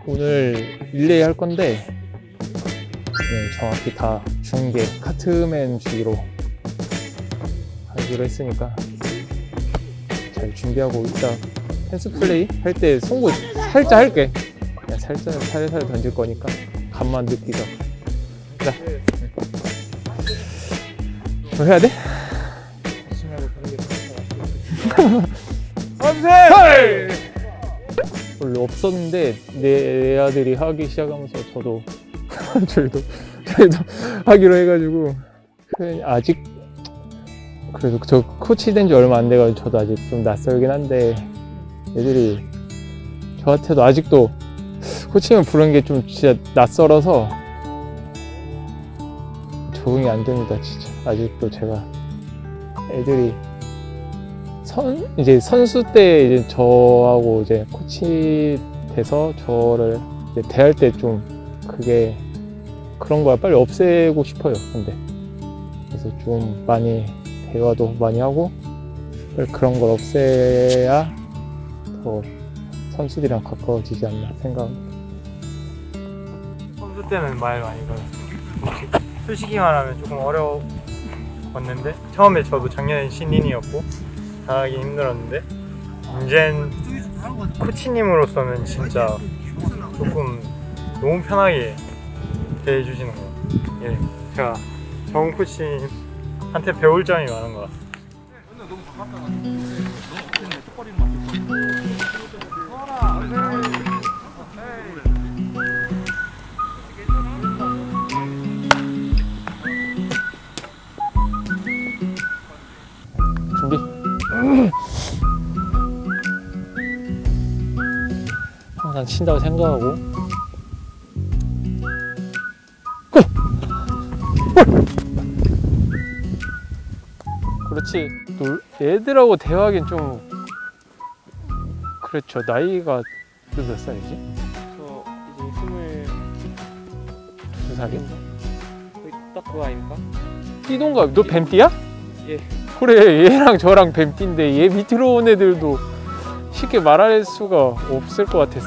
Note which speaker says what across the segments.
Speaker 1: 오늘 릴레이 할 건데 네, 정확히 다 중계 카트맨 주기로 하기로 했으니까 잘 준비하고 이따 펜스 플레이 할 때 송구 살짝 할게. 그냥 살살 던질 거니까 감만 느끼자. 자, 뭐 해야 돼?
Speaker 2: 선생!
Speaker 1: 원래 없었는데 내 아들이 하기 시작하면서 저도 저희도 하기로 해가지고 아직 그래도 저 코치 된 지 얼마 안 돼가지고 저도 아직 좀 낯설긴 한데 애들이 저한테도 아직도 코치만 부르는 게 좀 진짜 낯설어서 적응이 안 됩니다. 진짜 아직도 제가 애들이 이제 선수 때 이제 저하고 이제 코치 돼서 저를 이제 대할 때 좀 그게 그런 걸 빨리 없애고 싶어요. 근데 그래서 좀 많이 대화도 많이 하고 그런 걸 없애야 더 선수들이랑 가까워지지 않나 생각합니다.
Speaker 2: 선수 때는 말 많이 걸었어요. 솔직히 말하면 조금 어려웠는데 처음에 저도 작년에 신인이었고 잘하기 힘들었는데 이젠 코치님으로서는 진짜 조금 너무 편하게 대해주시는 것 같아요. 예, 제가 정 코치님한테 배울 점이 많은 것 같아요.
Speaker 1: 준비. 항상 친다고 생각하고 그렇지. 애들하고 대화하기엔 좀 그렇죠. 나이가 몇 살이지?
Speaker 3: 저 이제
Speaker 1: 22살이야?
Speaker 3: 거의 딱 그거 아닙니까?
Speaker 1: 띠동갑. 너 뱀띠야?
Speaker 3: 예.
Speaker 1: 그래, 얘랑 저랑 뱀띠인데 얘 밑으로 온 애들도 쉽게 말할 수가 없을 것 같았어.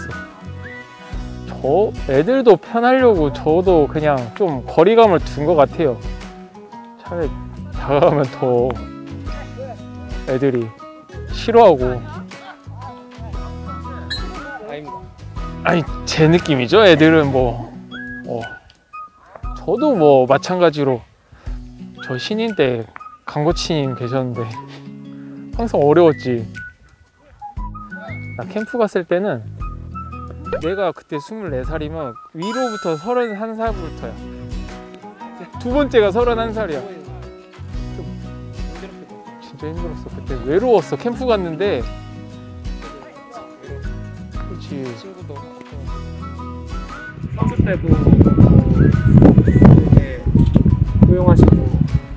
Speaker 1: 저 애들도 편하려고 저도 그냥 좀 거리감을 둔 것 같아요. 차라리 다가가면 더 애들이 싫어하고.
Speaker 3: 아닙니다.
Speaker 1: 아니 제 느낌이죠. 애들은 뭐 저도 뭐 마찬가지로 저 신인 때 강코치님 계셨는데 항상 어려웠지. 나 캠프 갔을 때는 내가 그때 24살이면 위로부터 31살부터야. 두 번째가 31살이야. 진짜 힘들었어. 그때 외로웠어. 캠프 갔는데. 그렇지.
Speaker 3: 친구도 선수 때도 되게 고용하시고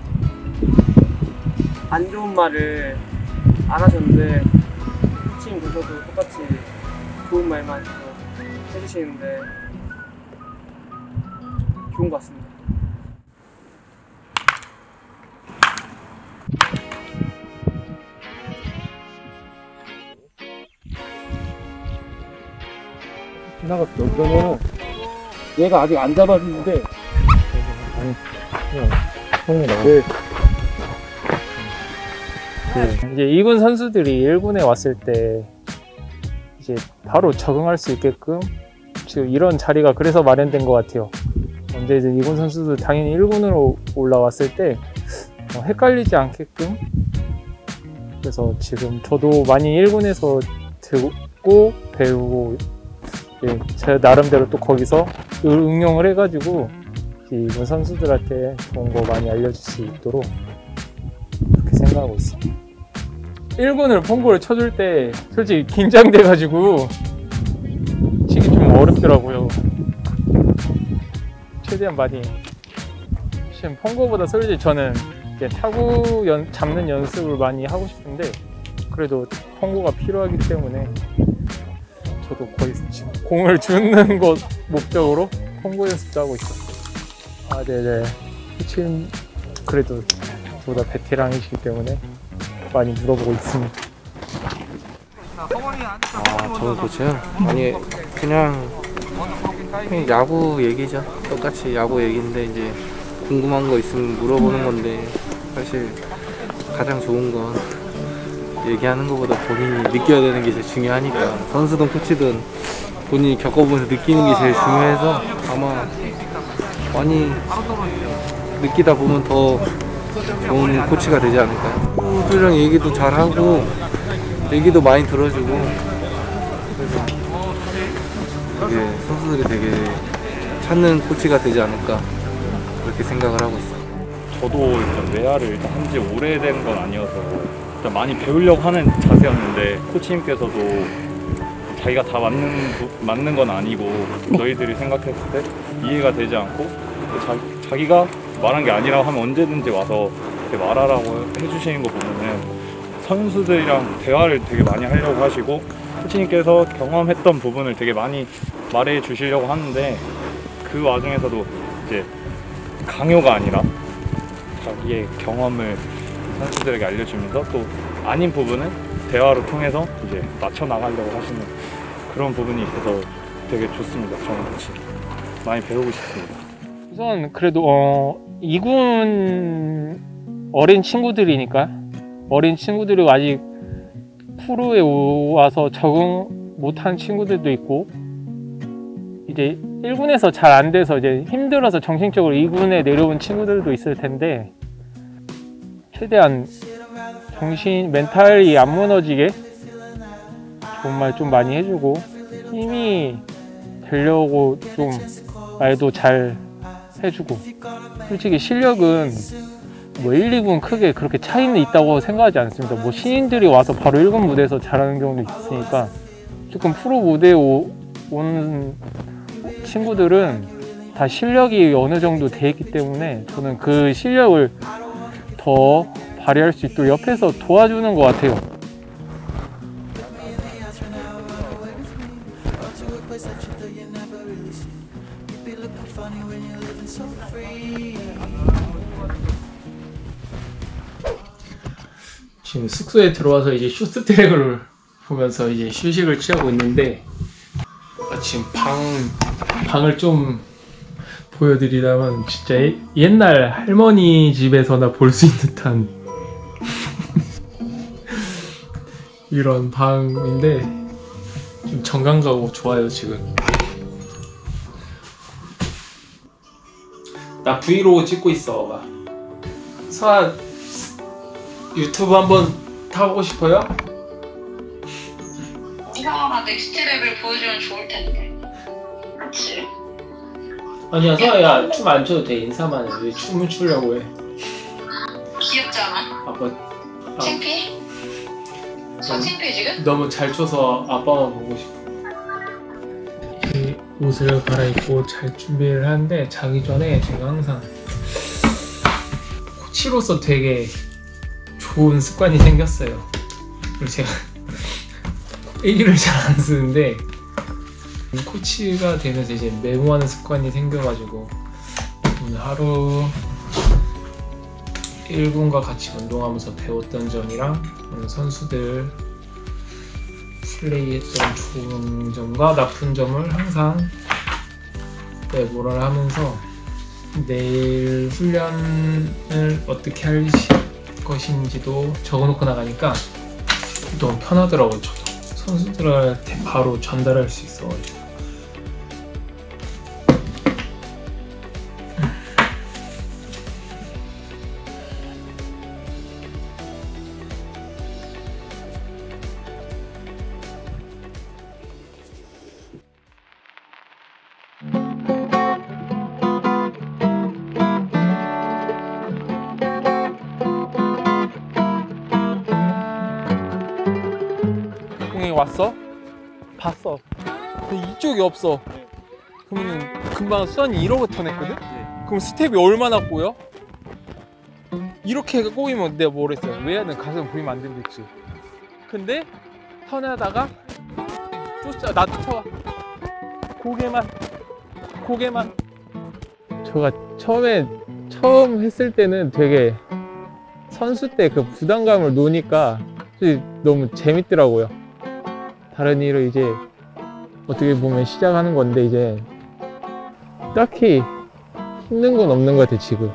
Speaker 3: 안 좋은 말을 안 하셨는데 코치님 계셔도 똑같이 좋은 말만 해주시는데 좋은 것 같습니다.
Speaker 1: 지나갔죠. 그러면은 얘가 아직 안 잡아주는데 아니 그냥 손이 나와. 이제 2군 선수들이 1군에 왔을 때 이제 바로 적응할 수 있게끔 지금 이런 자리가 그래서 마련된 것 같아요. 언제든 2군 선수들 당연히 1군으로 올라왔을 때 헷갈리지 않게끔. 그래서 지금 저도 많이 1군에서 듣고 배우고 예, 제 나름대로 또 거기서 응용을 해가지고 2군 선수들한테 좋은 거 많이 알려줄 수 있도록 그렇게 생각하고 있어요. 1군을 펑고를 쳐줄 때 솔직히 긴장돼가지고 치기 좀 어렵더라고요. 최대한 많이 지금 펑고보다 솔직히 저는 이제 타구 잡는 연습을 많이 하고 싶은데 그래도 펑고가 필요하기 때문에 저도 거의 지금 공을 주는 것 목적으로 펑고 연습도 하고 있어요. 아, 네네. 코치님 그래도 저보다 베테랑이시기 때문에 많이 물어보고 있습니다.
Speaker 3: 아, 저 코치요? 아니, 그냥
Speaker 4: 그냥 야구 얘기죠. 똑같이 야구 얘기인데 이제 궁금한 거 있으면 물어보는 건데 사실 가장 좋은 건 얘기하는 것보다 본인이 느껴야 되는 게 제일 중요하니까 선수든 코치든 본인이 겪어보면서 느끼는 게 제일 중요해서 아마 많이 느끼다 보면 더 좋은 코치가 되지 않을까요? 선수들이랑 얘기도 잘하고 얘기도 많이 들어주고 그래서 되게 선수들이 되게 찾는 코치가 되지 않을까 그렇게 생각을 하고 있어요.
Speaker 5: 저도 일단 외야를 일단 한지 오래된 건 아니어서 일단 많이 배우려고 하는 자세였는데 코치님께서도 자기가 다 맞는 건 아니고 너희들이 생각했을 때 이해가 되지 않고 자기가 말한 게 아니라고 하면 언제든지 와서 이렇게 말하라고 해주시는 거 보면은 선수들이랑 대화를 되게 많이 하려고 하시고 코치님께서 경험했던 부분을 되게 많이 말해 주시려고 하는데 그 와중에서도 이제 강요가 아니라 자기의 경험을 선수들에게 알려주면서 또 아닌 부분은 대화로 통해서 이제 맞춰 나가려고 하시는 그런 부분이 있어서 되게 좋습니다. 저는 같이 많이 배우고 싶습니다.
Speaker 1: 우선 그래도 2군 어린 친구들이니까 어린 친구들이 아직 프로에 와서 적응 못한 친구들도 있고 이제 1군에서 잘 안 돼서 이제 힘들어서 정신적으로 2군에 내려온 친구들도 있을 텐데 최대한 멘탈이 안 무너지게 정말 좀 많이 해주고 힘이 되려고 좀 말도 잘 해주고 솔직히 실력은 뭐 1, 2군 크게 그렇게 차이는 있다고 생각하지 않습니다. 뭐 신인들이 와서 바로 1군 무대에서 잘하는 경우도 있으니까 조금 프로 무대에 오는 친구들은 다 실력이 어느 정도 돼 있기 때문에 저는 그 실력을 더 발휘할 수 있도록 옆에서 도와주는 것 같아요. 지금 숙소에 들어와서 이제 쇼트트랙을 보면서 이제 휴식을 취하고 있는데 지금 방을 좀 보여드리자면 진짜 옛날 할머니 집에서나 볼 수 있는 듯한 이런 방인데 좀 정감 가고 좋아요. 지금 나 브이로그 찍고 있어. 서아 유튜브 한번 타보고 싶어요?
Speaker 6: 이상하나 넥스트 레벨 보여주면 좋을 텐데. 그치?
Speaker 1: 아니야 서아야 춤 안 춰도 돼. 인사만 해. 왜 춤을 추려고 해?
Speaker 6: 귀엽잖아.
Speaker 1: 아빠
Speaker 6: 창피해? 손 창피해 지금?
Speaker 1: 너무 잘 춰서 아빠만 보고 싶어. 이 옷을 갈아입고 잘 준비를 하는데 자기 전에 제가 항상 코치로서 되게 좋은 습관이 생겼어요. 그리고 제가 일기를 잘 안 쓰는데 코치가 되면서 이제 메모하는 습관이 생겨가지고 오늘 하루 1군과 같이 운동하면서 배웠던 점이랑 오늘 선수들 플레이했던 좋은 점과 나쁜 점을 항상 메모를 하면서 내일 훈련을 어떻게 할 것인지도 적어놓고 나가니까 너무 편하더라고요. 저도 선수들한테 바로 전달할 수 있어가지고. 공이 왔어? 봤어. 근데 이쪽이 없어. 그러면 금방 수환이 이러고 턴했거든? 그럼 스텝이 얼마나 꼬여? 이렇게 꼬이면 내가 뭘 했어요? 왜야는 가슴 보이면 안 된댔지. 근데 턴하다가 나 쫓아와. 고개만. 제가 처음 했을 때는 되게 선수 때 그 부담감을 노니까 너무 재밌더라고요. 다른 일을 이제 어떻게 보면 시작하는 건데 이제 딱히 힘든 건 없는 것 같아요 지금.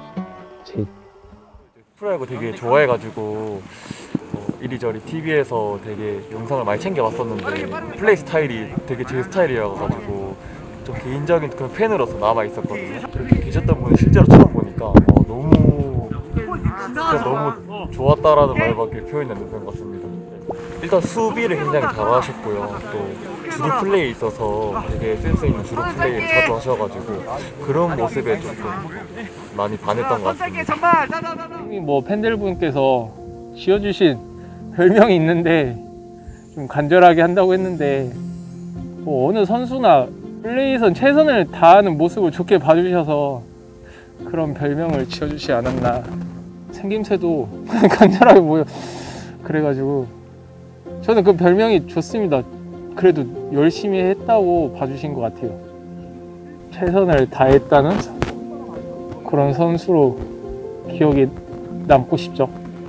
Speaker 7: 프로야구 되게 좋아해가지고 이리저리 TV에서 되게 영상을 많이 챙겨봤었는데 플레이 스타일이 되게 제 스타일이어가지고 좀 개인적인 그런 팬으로서 남아 있었거든요. 그렇게 계셨던 분이 실제로 처음 보니까 너무 진짜 너무 좋았다라는 말밖에 표현이 안 되는 것 같습니다. 일단 수비를 굉장히 잘하셨고요. 또 주루 플레이에 있어서 되게 센스 있는 주루 플레이를 자주 하셔가지고 그런 모습에 조금 많이 반했던 것 같습니다.
Speaker 1: 뭐 팬들분께서 지어주신 별명이 있는데 좀 간절하게 한다고 했는데 뭐 어느 선수나 플레이에선 최선을 다하는 모습을 좋게 봐주셔서 그런 별명을 지어주지 않았나. 생김새도 간절하게 보여. 그래가지고 저는 그 별명이 좋습니다. 그래도 열심히 했다고 봐주신 것 같아요. 최선을 다했다는 그런 선수로 기억에 남고 싶죠.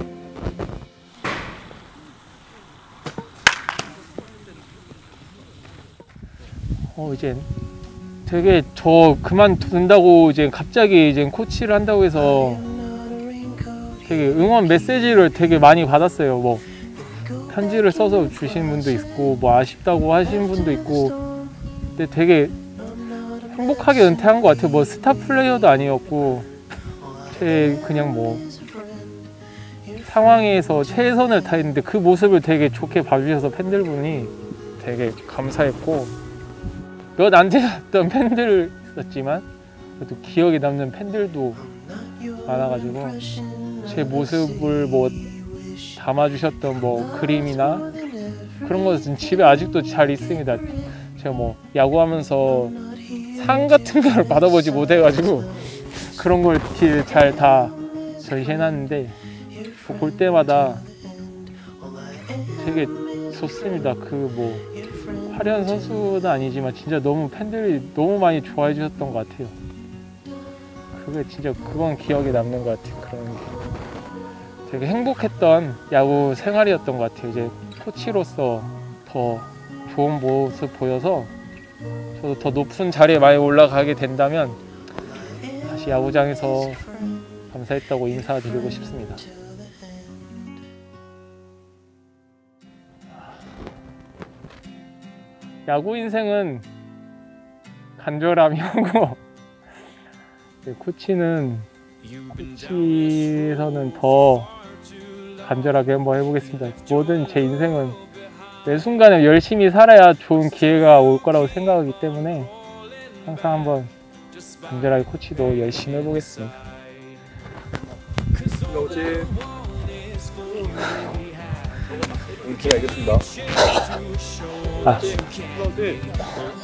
Speaker 1: 이제 되게 저 그만둔다고 이제 갑자기 이제 코치를 한다고 해서 되게 응원 메시지를 되게 많이 받았어요. 뭐 편지를 써서 주신 분도 있고 뭐 아쉽다고 하신 분도 있고 근데 되게 행복하게 은퇴한 것 같아요. 뭐 스타 플레이어도 아니었고 그냥 뭐 상황에서 최선을 다했는데 그 모습을 되게 좋게 봐주셔서 팬들분이 되게 감사했고 몇 안 되었던 팬들이었지만 그래도 기억에 남는 팬들도 많아가지고 제 모습을 뭐 담아주셨던 뭐 그림이나 그런 것은 집에 아직도 잘 있습니다. 제가 뭐 야구하면서 상 같은 걸 받아보지 못해가지고 그런 걸 잘 다 전시해놨는데 볼 때마다 되게 좋습니다. 그 뭐 화려한 선수는 아니지만 진짜 너무 팬들이 너무 많이 좋아해 주셨던 것 같아요. 그게 진짜 그건 기억에 남는 것 같아요. 그런 게 되게 행복했던 야구 생활이었던 것 같아요. 이제 코치로서 더 좋은 모습 보여서 저도 더 높은 자리에 많이 올라가게 된다면 다시 야구장에서 감사했다고 인사드리고 싶습니다. 야구 인생은 간절함이고 코치에서는 더 간절하게 한번 해보겠습니다. 모든 제 인생은 매 순간에 열심히 살아야 좋은 기회가 올 거라고 생각하기 때문에 항상 한번 간절하게 코치도 열심히 해보겠습니다.
Speaker 8: 오케이, 알겠습니다.